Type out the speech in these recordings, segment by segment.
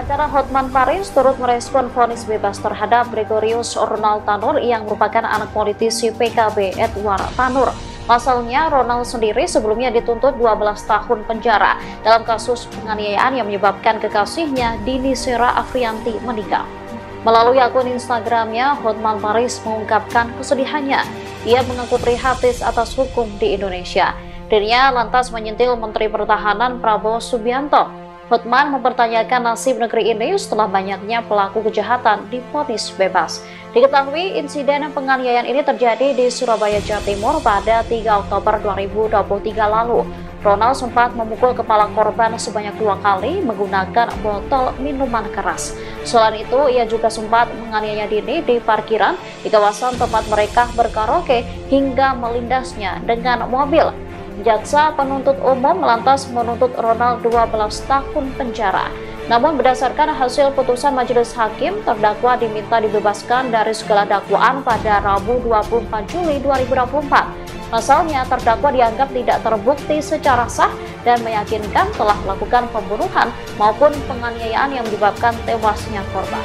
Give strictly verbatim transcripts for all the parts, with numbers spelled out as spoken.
Pengacara Hotman Paris turut merespon vonis bebas terhadap Gregorius Ronald Tanur yang merupakan anak politisi P K B Edward Tanur. Pasalnya, Ronald sendiri sebelumnya dituntut dua belas tahun penjara dalam kasus penganiayaan yang menyebabkan kekasihnya Dini Sera Afrianti meninggal. Melalui akun Instagramnya, Hotman Paris mengungkapkan kesedihannya. Ia mengaku prihatin atas hukum di Indonesia. Dirinya lantas menyentil Menteri Pertahanan Prabowo Subianto. Hotman mempertanyakan nasib negeri ini setelah banyaknya pelaku kejahatan divonis bebas. Diketahui insiden penganiayaan ini terjadi di Surabaya, Jawa Timur pada tiga Oktober dua ribu dua puluh tiga lalu. Ronald sempat memukul kepala korban sebanyak dua kali menggunakan botol minuman keras. Selain itu, ia juga sempat menganiaya Dini di parkiran di kawasan tempat mereka berkaraoke hingga melindasnya dengan mobil. Jaksa penuntut umum lantas menuntut Ronald dua belas tahun penjara. Namun berdasarkan hasil putusan majelis hakim, terdakwa diminta dibebaskan dari segala dakwaan pada Rabu dua puluh empat Juli dua ribu dua puluh empat. Pasalnya, terdakwa dianggap tidak terbukti secara sah dan meyakinkan telah melakukan pembunuhan maupun penganiayaan yang menyebabkan tewasnya korban.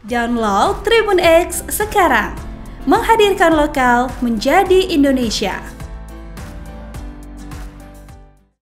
Download Tribun X sekarang, menghadirkan lokal menjadi Indonesia.